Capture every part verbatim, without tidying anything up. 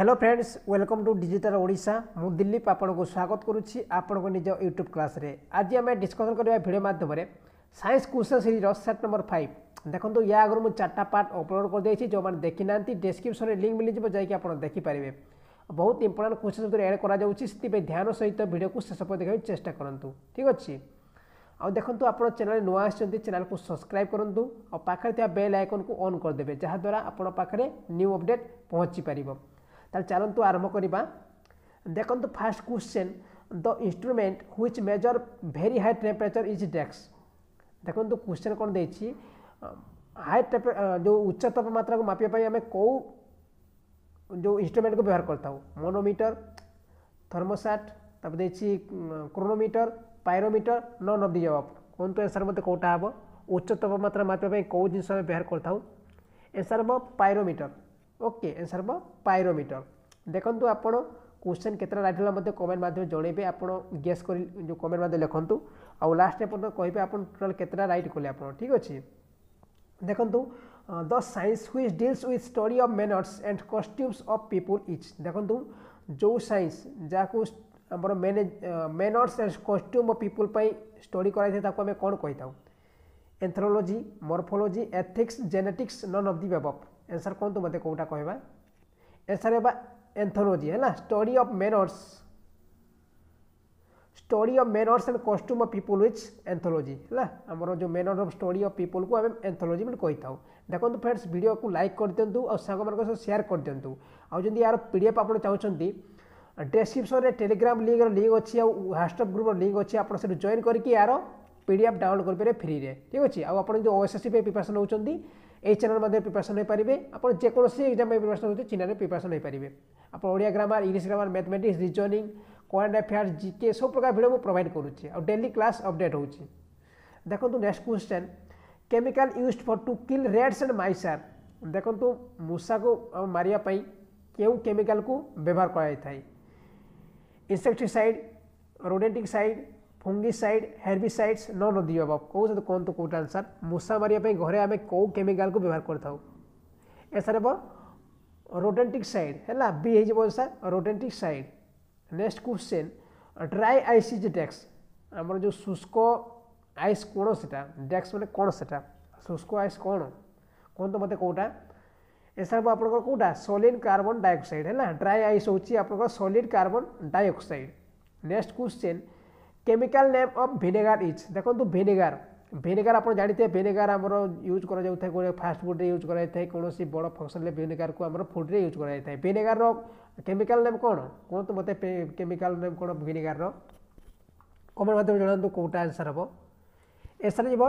Hello friends, welcome to digital Odisha. मु दिलीप आपन को स्वागत करुच्ची आपण को निज यूट्यूब क्लास रे। आज आम डिस्कसन करवा वीडियो माध्यम science question series set number five. देखो या आगे मुझे चार्टा पार्ट अपलोड कर देछि, जो मैंने देखी ना डिस्क्रिप्शन में लिंक मिल जाए कि आप देखिपारे। बहुत इंपोर्टेंट क्वेश्चन एड कर ध्यान सहित वीडियो को शेष पर देखा चेष्टा करूँ। ठीक अच्छे। आ देखो आप चैनल नुआ आसछन्ती, चैनल को सब्सक्राइब करूँ और पाखे बेल आइकन को ऑन करदे, जहाद्वारा आपण पाखे न्यू अपडेट पहुँची पार। चलतु आरंभ करवा। देखो fast question, the instrument which measure very high temperature is dash. देखो क्वेश्चन कौन देछि, हाई जो उच्च तापमात्रा को मापिया आम कौ जो इंस्ट्रूमेंट को व्यवहार करता हूँ, मोनोमीटर, थर्मोसाट, तब देछि chronometer, pyrometer, none of the above. कौन तो आंसर मत कौटा हम उच्च तापमात्रा मापिया कौ जिन व्यवहार करता हूँ, आंसर हम पायरोमीटर। ओके, आंसर हम पायरोमीटर। देखो आपण क्वेश्चन केतना राइट होला मते कमेंट माध्यम जणेबे, आपण गेस कर जो कमेंट माध्यम लिखंतु आ लास्ट एपन कहबे आपण टोटल केतना राइट कले आपण। ठीक अछि। देखो the science which deals with study of manners and costumes of people is. देखो जो साइंस जाको हमर manners and costume of people पई स्टडी कराई ताको हमें कोन कहिताउ, anthropology, morphology, ethics, genetics, none of the above. Answer कौन तो मते कोटा कहबा, आंसर है एंथ्रोलॉजी है ना, study of manners, study of manners and costume of people which anthropology है ना। हमर जो manner of study of people को हम एंथ्रोलॉजी में कहि थाउ। देखो फ्रेंड्स, वीडियो को लाइक कर दियंतु और संग मानक से शेयर कर दियंतु। आ जंदी यार पीडीएफ आपण चाहउछंती, डिस्क्रिप्शन रे टेलीग्राम लिंक रो लिंक अछि आ व्हाट्सएप ग्रुप रो लिंक अछि, आपण से जॉइन करके यार पीडीएफ डाउनलोड कर पारे फ्री रे। ठीक अछि। आ आपण जो ओएसएससी पे प्रिपरेशन होचंती ए चैनल मध्य प्रिपरेशन हो पारे। आप जेकोसी एग्जाम में प्रिपरेशन होते चैनल प्रिपरेशन हो पारे। आप Odia grammar, English grammar, mathematics, reasoning, current affairs, GK सब प्रकार वीडियो मुझे प्रोवाइड करुच्चे और डेली क्लास अपडेट होची। देखो next question, chemical used for to kill rats and mice are. देखो मूषा को मारिया पई केउ केमिकल को व्यवहार कराई थाई, insecticide, rodenticide, fungicide, herbicides, none of the above. कौन कौन तो कौट आंसर, मूषा मारिया पे घरे आमे कौ केमिकल को व्यवहार करता हूँ, आंसर हम रोडेंटिसाइड है ना, बी है answer rodenticide. Next question, dry ice is dash. आमर जो शुष्क आइस कौन से डेस्क मैंने कौन से शुष्क आइस कौन कौन तो मत कौटा, आंसर हम आप कौटा सॉलिड कार्बन डाइऑक्साइड है ना। ड्राई आइस होची आप solid carbon dioxide. Next question, chemical name of vinegar is. देखो विनेगार, विनेगार आप जानते हैं, विनेगार आमर यूज कर गोटे फास्ट फुड रे यूज कराई, कौन बड़ फंक्शन विनेगार को आमर फुड रे यूज कराई। विनेगार रो केमिकल नेम कौन कौन तो मते केमिकल नेम कौन विनेगार रो कमेंट माध्यम जणातु कौटा आंसर हम, आंसर जीव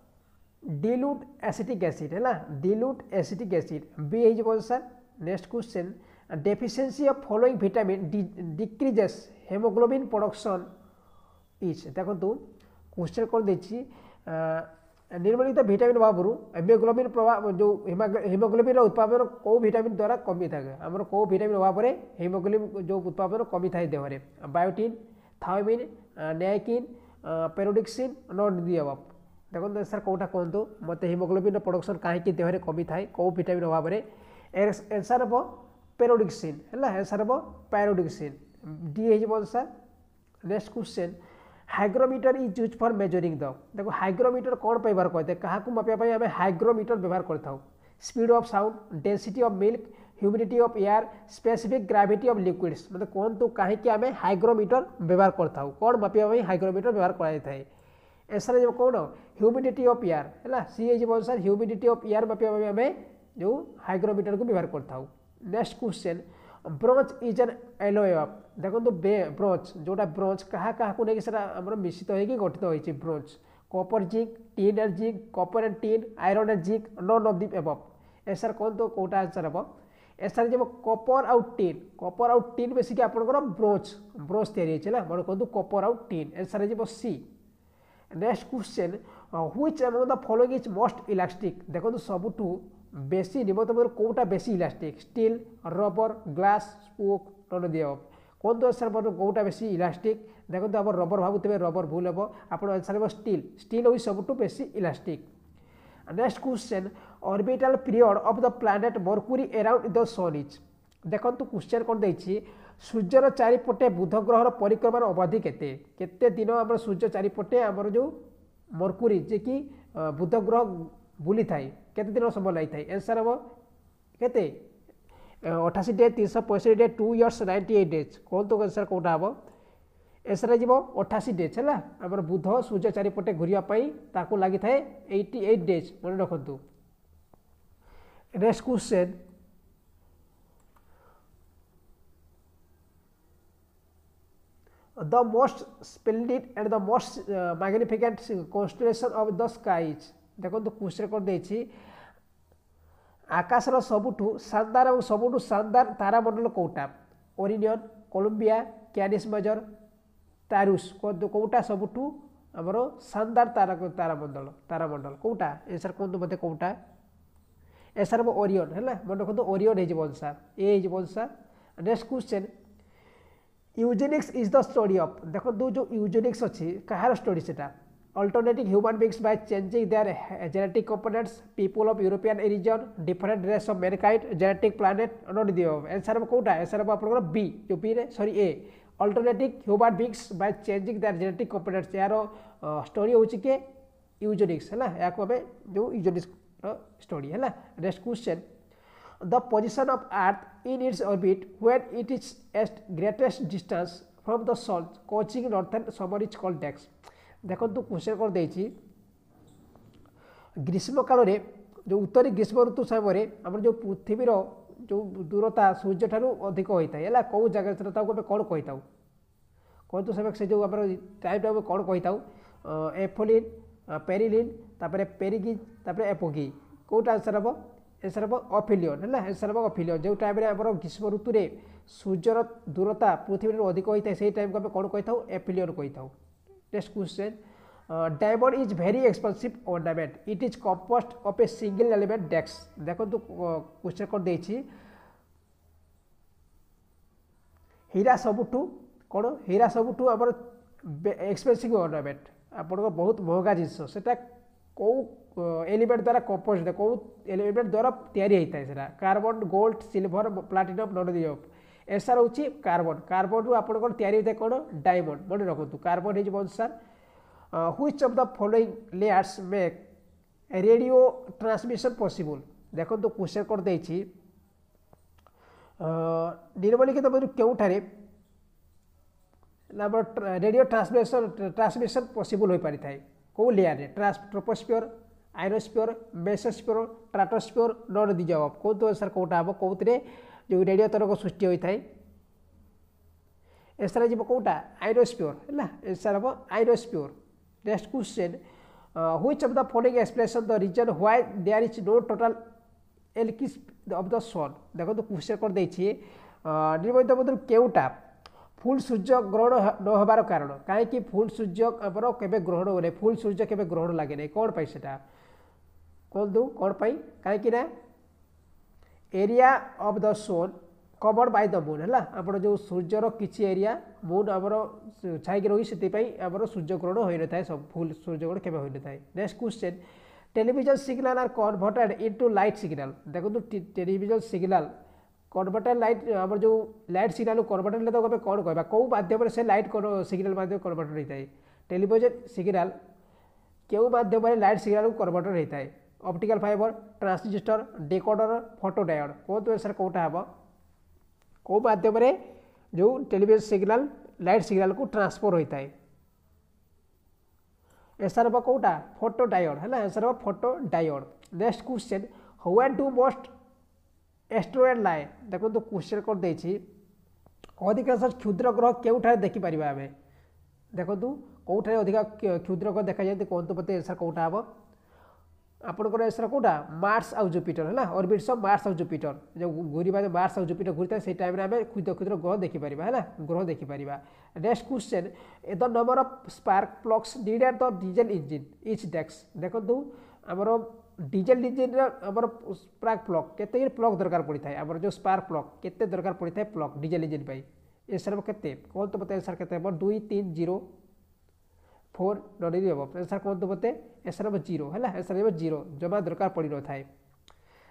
डिल्यूट एसिटिक एसिड है ना, डिल्यूट एसिटिक एसिड, बी है answer. Next question, deficiency of following vitamin decreases haemoglobin production इच। देखो क्वेश्चन कौन देखिए, निर्मलित विटामिन अभाव हेमोग्लोबिन प्रभाव जो हेमोग्लोबिन उत्पादन कौ विटामिन द्वारा कमी था, आमर कौ विटामिन अभाव हेमोग्लोबिन जो उत्पादन कमी थाए देहरे, biotin, thiamine, niacin, pyridoxine, not the above. देखो सर कौटा कहतु मत हेमोग्लोबिन प्रोडक्शन कहीं देहरे कमी थाए कौ विटामिन अभाव, आंसर हम पेरोडिक्सिन है ना, आंसर हम पायरोडिक्सिन, डी है answer. Next question, hygrometer is use for measuring the. देखो हाइग्रोमीटर कौन पर व्यवहार करते हैं, क्या मापिया आम हाइग्रोमीटर व्यवहार करता हूँ, speed of sound, density of milk, humidity of air, specific gravity of liquids. मतलब कौन तो कहीं आम हाइग्रोमीटर व्यवहार करता हूँ, कौन मापिया हाइग्रोमीटर व्यवहार कराई थाए, आंसर जो कौन ह्यूमिडिटी ऑफ एयर है ना, सी है आंसर ह्यूमिडिटी ऑफ एयर मापिया आम जो हाइग्रोमीटर को व्यवहार करता हूँ। Next question, bronze is an alloy of. देखो ब्रोंज जोटा ब्रोंज क्या क्या को लेकिन आम मिश्रित होगी गठित होती bronze, copper zinc, tin and zinc, copper and tin, iron and zinc, none of the above. Answer कौन तो कौटा आंसर हम, आंसर जब कॉपर आउट टीन, कॉपर आउट टीन बेसिक आपंकर ब्रोंज ब्रोंज तैयारी है मैं कहूँ कॉपर आउट टीन, आंसर है C. Next question, which among the following is most elastic. देखो सबुठू बेसी निम्नतम कौटा बेसी elastic, steel, rubber, glass, sponge, none the above. कौन तो आंसर कौटा बेसी इलास्टिक, देखो आप रबर भावुवे रबर भूल हम, आप आंसर हम स्टील, स्टील हूँ सबुठू बेसी elastic. Next question, orbital period of the planet Mercury around the sun is. देखो क्वेश्चन कौन देछि सूर्यर चारिपटे बुध ग्रहर परिक्रमार अवधि केते केते दिन आम सूर्य चारिपटे आमर जो मर्कुरी जे कि बुध ग्रह बुली थाए केते दिन समय लगी थाए आंसर हम केते अठासी डे तीन सौ पैंसठ day two years ninety eight days कौन तो आंसर कौटा हम आंसर जीव अठासी डेज है आमर बुध सूर्य चारिपटे घूरवाई लगी थाए एटी एट डेज मन रखु। Next question the most splendid and the most uh, magnificent constellation of the skies देखो तो क्वेश्चन कर देछि आकाशर सबुठु शानदार और सबुठु शानदार तारामंडल कोटा Orion Columbia Canis Major Taurus कोटा सबुठु हमरो शानदार तारा तारामंडल तारामंडल कोटा आंसर कोन तो मते कोटा आंसर हम ओरियन हैला मन रखो ओरियन हे जीवन आंसर ए हे जीवन answer. Next question eugenics is the study of देखो दो जो यूजेनिक्स अच्छी कहार स्टडी से alternative human beings by changing their genetic components people of European region different race of mankind genetic planet not the answer कोटा answer आप B जो B रे sorry A alternative human beings by changing their genetic components यार story होची के eugenics है या जो यूजेनिक्स स्टडी है। Next question the position of earth in its orbit when it is at greatest distance from the sun causing northern summer is called dax देखो तो question कर देछि ग्रीष्म काल रे जो उत्तरी ग्रीष्म ऋतु समय आम जो पृथ्वीर जो दूरता सूर्य ठारू अधिक होता है कौ जगह कौन कही था कौन तो समय से जो आम टाइम टाइम कौन कही था एफोलिन पेरिलिन तापर पेरिगी तापर एपोगी कौटा आंसर हम आंसर हम अफिलियन है आंसर हम अफिलियन जो टाइम आम ग्रीष्म ऋतु में सूर्यर दूरता पृथ्वी अधिक होता है से टाइम को आम कौन कही था एफिलियन कही था। Next question diamond is very expensive ornament it is composed of a single element डेक्स देखो तो क्वेश्चन कर देछि हीरा सबुठु कौन हीरा सबुठु आम एक्सपेंसिव ऑर्नामेंट आपन बहुत महंगा जिनस सेटा कौ एलिमेंट द्वारा कंपोस्ट कौ एलिमेंट द्वारा तैयारी होता है सेटा carbon gold silver platinum none the answer हूँ कार्बन कार्बन रु आप तैयारी होता है कौन डायमंड मन रखु कार्बन हो answer which of the following layers make radio transmission possible देखो तो क्वेश्चन कर देछि निम्नलिखित मध्य केउठारे रेडियो ट्रांसमिशन ट्रांसमिशन पॉसिबल हो पारि थाए कौ लेयर रे troposphere ionosphere mesosphere stratosphere none the जवाब कौन तो आंसर कौटा हम कौन जो रेडियो तरंग सृष्टि होता है आंसर जीव कौटा आयनोस्फियर है आंसर हम ionosphere. Next question which of the following expression the reason why there is no total eclipse of the sun देखो तो क्वेश्चन कर देछि निम्नलिखित मध्य केउटा फुल सूर्य ग्रहण न होबार कारण कहीं फुल सूर्य आमर केबे ग्रहण हो फुल सूर्य केबे ग्रहण लगे नहीं कौन पाई सेटा कौन दू कौन पाई कहीं ना area of the sun covered by the moon है आप जो सूर्यर किसी एरिया मून आमर छाई रही से आमर सूर्य ग्रहण हो न था सब फुल सूर्य ग्रहण केबे हो न था। Next question television signal are converted into light signal देखो टेलीविजन सिग्नल कन्वर्टेड लाइट आम जो लाइट सिग्नल कन्वर्टेड ले तो आम कौन कहवा कौ माध्यम से लाइट सिग्नल माध्यम कन्वर्टेड होता है टेलीविजन सिग्नल क्यों माध्यम लाइट सिग्नल कन्वर्टेड होता है optical fibre transistor decoder photo diode कौन तो आंसर कौटा हम कौ माध्यम जो टेलीविजन सिग्नल लाइट सिग्नल को ट्रांसफर होता है आंसर हम कौटा फोटो डायोड है आंसर हम photo diode. Next question when do most asteroid lie देखो तो क्वेश्चन कर देछि अधिकांश क्षुद्र ग्रह केउठारे देखि परिबा आमे देखो तू कौठारे अधिक क्षुद्र ग्रह देखा जाए कौन तो पते आंसर कौटा हम आपनकर आंसर कौटा मार्स आउ जुपिटर है ऑर्बिट्स ऑफ मार्स आउ जुपिटर जो घूरिबा जो मार्स आउ जुपिटर घूरता से टाइम आम क्षुद्र क्षुद्र ग्रह देखि परिबा है ग्रह देखि परिबा। Next question the number of spark plugs needed the diesel engine इच डेक्स देखो तू आमर डीजल इंजिन आमर स्पार्क प्लग केते प्लग दरकार पड़ी था आमर जो स्पार्क प्लग केते दरकार पड़ी था प्लग डीजल इंजिन पाई आंसर केते कौन तो बते आंसर केते हम दुई तीन जीरो फोर नॉन आंसर कौन तो बते आंसर हम जीरो है आंसर हम जीरो जमा दरकार पड़ी न थाए।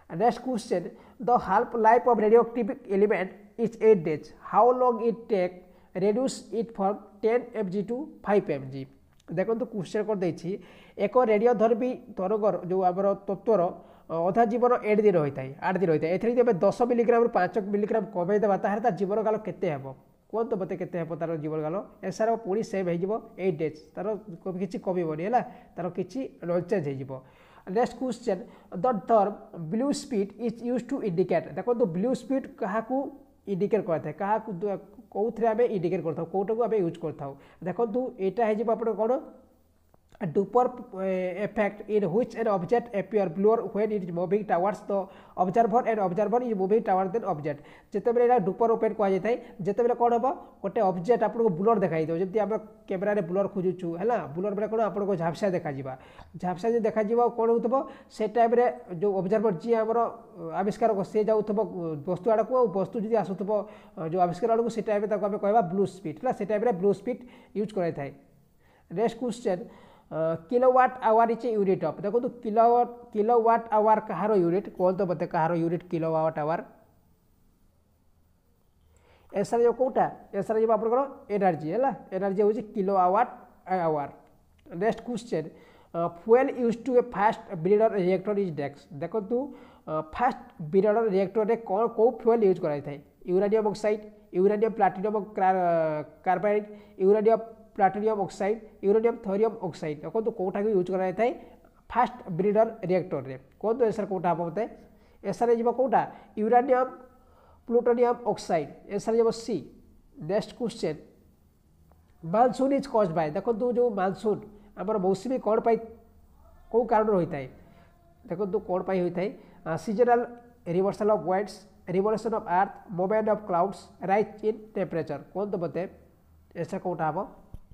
Next question the half life of radioactive element is eight days how long it take reduce it from ten F G to five M G देखो क्वेश्चन कर देछि एक रेडियो धर्मी तरंगर जो आमर तत्वर अधा जीवन एट दिन होता है आठ दिन होता है एथि जब दस मिलीग्राम पाँच मिलीग्राम कमेदेवा तार जीवन काल केते हेबो कहतु मत के तार जीवन काल एसार पुणी सेम हो एट डेज तार किसी कमिबनी है तार किसी ननचेंज हो next question the term blue speed is use to indicate देखो ब्लू स्पीड क्या इंडिकेट करता है क्या कौन आम इंडिकेट करता कौटा आम यूज करता देखो यहाँ हो कौन Doppler effect in which an object appear blur when it is moving towards the observer and observer is moving towards the object जितेबाला यहाँ डुपर इफेक्ट कह जाए जितेबाला कौन हम गोटे ऑब्जेक्ट आपको ब्लर देखा जमी आम कैमेरा ब्लर खोजुचु है ब्लर बेले कौन आपको झापसा देखा झापसा जो देखा कौन हो से टाइम जो ऑब्जर्वर जी आम आविष्कार सी जाऊ वस्तु आड़ को वस्तु जी आसुब जो आविष्कार आड़ को से टाइम आम कह ब्लू स्पीड है से टाइम ब्लू स्पीड यूज कराए next question kilowatt hour is unit of देखो तो किलोवाट किलोवाट आवर कहार यूनिट कौन तो बता कहार यूनिट किलोवाट आवर एसआर जो कौटा एसआर जो आप एनर्जी है एनर्जी हूँ kilowatt hour next question fuel use to a fast breeder reactor is डेक्स देखो तो फास्ट ब्रीडर रिएक्टर में कौन कौ फ्यूएल यूज कराई uranium oxide uranium platinum carbide uranium platinum oxide uranium thorium oxide देखो तो कौटा को यूज कराई थाए फास्ट ब्रीडर रिएक्टर रे कौन तो एसआर कौटा हम मत एसआर जी कौटा यूरानियम प्लूटोनियम ऑक्साइड एसआर जी C next question monsoon is cause by देखो तो जो मानसून आमर मौसुमी कौन पाई कौ कारण होता है देखो तो कौन पाई होता है seasonal reversal of winds revolution of earth movement of clouds rise in temperature कौन तो बते एसआर कौटा हम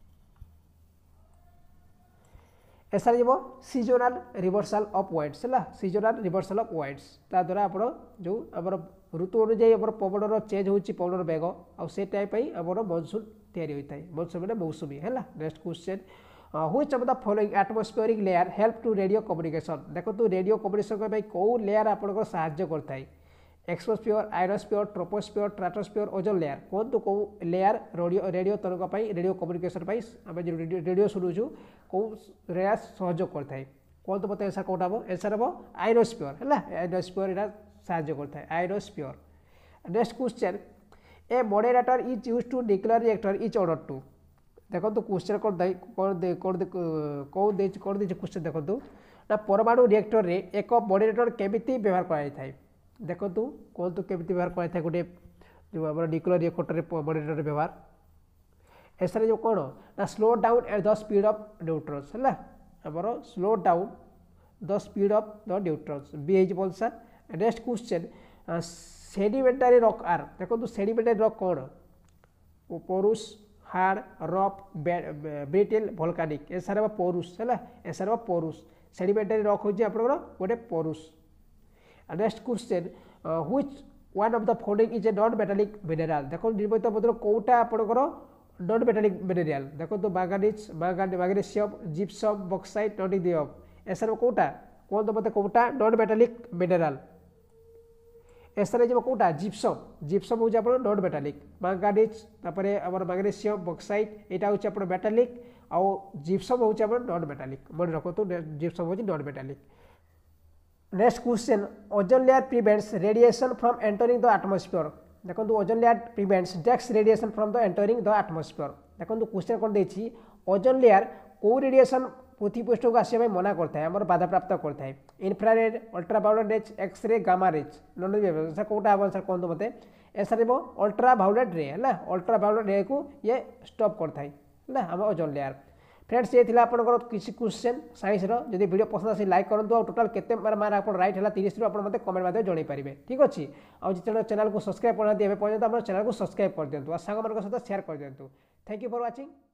एसआर जीव सीजोनाल रिवर्सल ऑफ वाइंड्स है सीजोनाल रिवर्सल ऑफ वाइंड्स ता द्वारा आप जो आमर ऋतु अनुଯାयी आम पवन चेंज हो पवन बेग आउ से टाइम आम मनसून तैयारी होता है मनसून मैंने मौसुमी है next question which of the following atmospheric layer help to radio communication देखो तो रेडियो कम्युनिकेशन कौ लेयर आप साहाय्य करता है exosphere ionosphere troposphere stratosphere ozone layer कौन तो कौ लेयर रेडियो रेडियो तरंग रेडियो कम्युनिकेशन आम रेडियो शुणुचु कौ लेयर सहयोग करता है कौन तो बताए एसआर कौटा हम एसआर हम आयरोस्फियर है आयरोस्फियर यहाँ साहाय्य करता है ionosphere next question a moderator is use to nuclear reactor is order to देखो तो क्वेश्चन कौन दे कौन दे कौन दे कौन दे कौन दे क्वेश्चन देखो ना परमाणु रिएक्टर रे एक मॉडरेटर केमिति व्यवहार कराई देखो तो कौन तो केमिति व्यवहार कराई गोटे जो आम न्यूक्लियर रिएक्टर मॉडरेटर व्यवहार एसआर जो कौन ना slow down at the speed of neutrons है आमर slow down the speed of the neutrons B एच बोलसा next question sedimentary rock are देखो तो सेडिमेंटारी रॉक कौन porous hard rough brittle volcanic एसआर हम पोरुस है एसआर हम पोरुस सेडिमेंटारी रॉक हूँ आप गोटे porous next question which one of the following is a non metallic mineral देखो निर्मित मतलब कौटा आपंकर नॉन मेटालिक मिनेराल देखो तो manganese magnesium gypsum bauxite none एसआर कौटा कौन तो मतलब कौटा नॉन मेटालिक मिनेराल एसआर जी कौटा जिप्सम जिप्सम हूँ आप नॉन मेटालिक मैंगानीज आम मैग्नीशियम बॉक्साइट यहाँ हूँ आप मेटालिक आउ जिप्सम हूँ आप नॉन मेटालिक मन रखो तो जिप्सम हूँ non metallic next question ozone layer prevents radiation from entering the atmosphere देखो ओजोन लेयर प्रिवेंट्स डेक्स radiation from the entering the atmosphere देखो क्वेश्चन कौन देछि ओजोन लेयर को रेडिएशन पृथ्वी पृष्ठ को आसवा मना करता है आम बाधा प्राप्त करता है infrared ultraviolet rays X ray gamma rays none sir कौटा हम सर कौन तो मत एसआर अल्ट्रावायोलेट रे है अल्ट्रावायोलेट रे को ये स्टॉप करता है आम ओजोन लेयर फ्रेंड्स ये आपंकर किसी क्वेश्चन साइंस जब वीडियो पसंद आसी लाइक करूँ और टोटाल केते मार्क आप राइट है तीस रु आप कमेंट माध्यम जन पारे ठीक अच्छे और जितने चैनल को सब्सक्राइब करना पर्यटन आप चैनल को सब्सक्राइब कर दिंतु और सांग सहित शेयर कर दिंतु थैंक यू फॉर वाचिंग।